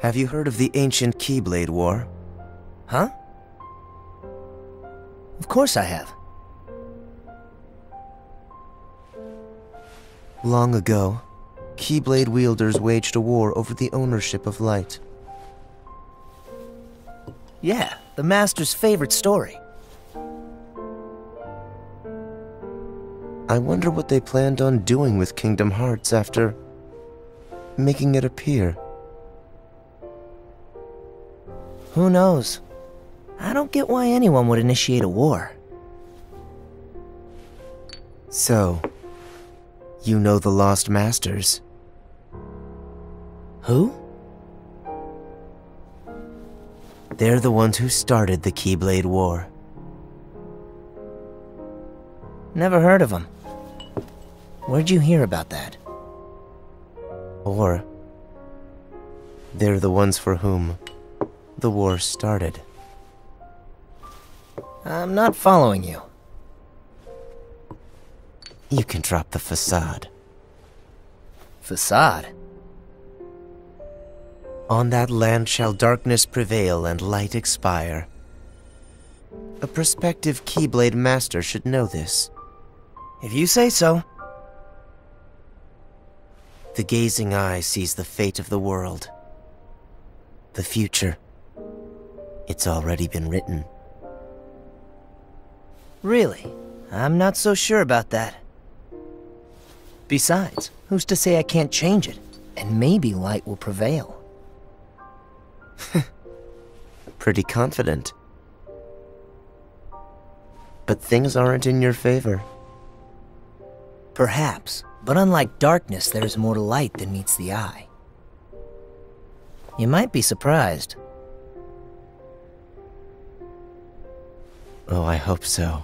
Have you heard of the ancient Keyblade War? Huh? Of course I have. Long ago, Keyblade wielders waged a war over the ownership of light. Yeah, the Master's favorite story. I wonder what they planned on doing with Kingdom Hearts after making it appear. Who knows? I don't get why anyone would initiate a war. So, you know the Lost Masters? Who? They're the ones who started the Keyblade War. Never heard of them. Where'd you hear about that? Or, they're the ones for whom the war started. I'm not following you. You can drop the facade. Facade? On that land shall darkness prevail and light expire. A prospective Keyblade Master should know this. If you say so. The gazing eye sees the fate of the world. The future. It's already been written. Really? I'm not so sure about that. Besides, who's to say I can't change it? And maybe light will prevail. Pretty confident. But things aren't in your favor. Perhaps, but unlike darkness, there is more to light than meets the eye. You might be surprised. Oh, I hope so.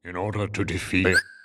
In order to defeat